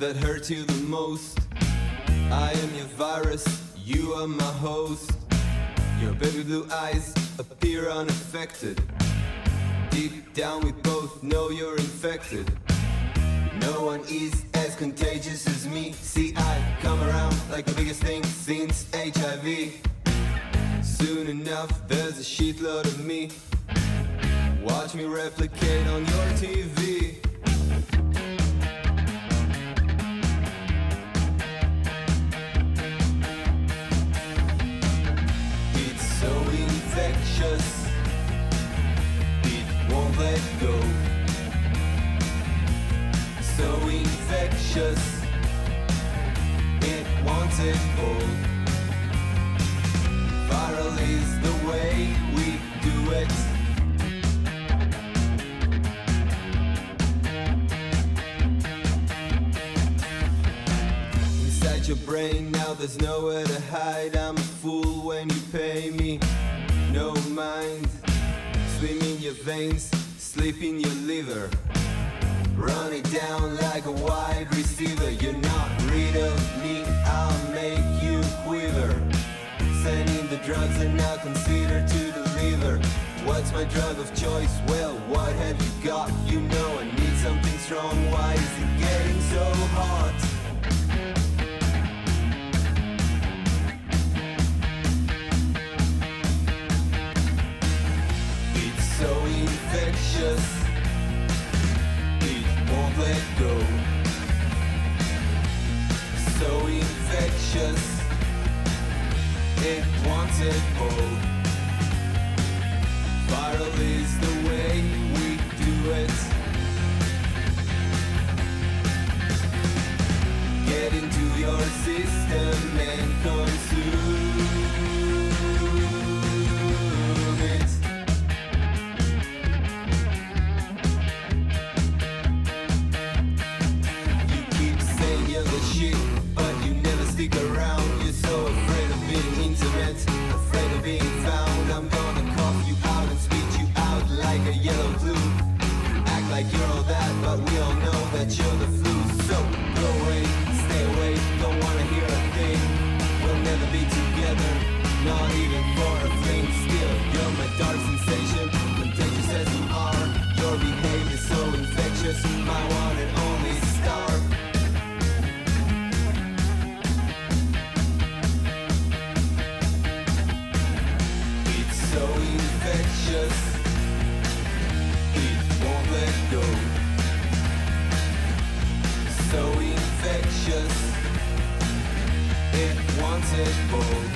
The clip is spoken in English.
that hurt you the most. I am your virus, you are my host. Your baby blue eyes appear unaffected. Deep down we both know you're infected. No one is as contagious as me. See, I come around like the biggest thing since HIV. Soon enough there's a shitload of me. Watch me replicate on your TV. It's so infectious, it won't let go. So infectious, it wants it all. Viral is the way we do it. Inside your brain now there's nowhere to hide. I'm a fool when you pay me no mind. Swim in your veins, sleep in your liver. Run it down like a wide receiver. You're not rid of me, I'll make you quiver. Sending the drugs and now consider to deliver. What's my drug of choice? Well, what have you got? You know I need something strong. Why is it getting so hot? It's so infectious, won't let go. So infectious, it wants it all. Viral is the way we do it. Get into your system and consume it. You're the shit, but you never stick around. You're so afraid of being intimate, afraid of being found. I'm gonna cough you out and spit you out like a yellow glue. Act like you're all that, but we all know that you're the flu. So go away, stay away, don't wanna hear a thing. We'll never be together, not even for a fling. Still, you're my dark sensation, contagious as you are. Your behavior's so infectious, my one and only star. So infectious, it won't let go. So infectious, it wants it all.